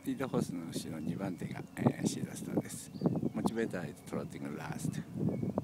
リードホースの後ろ2番手がシーザースターです。モチベーターis trotting last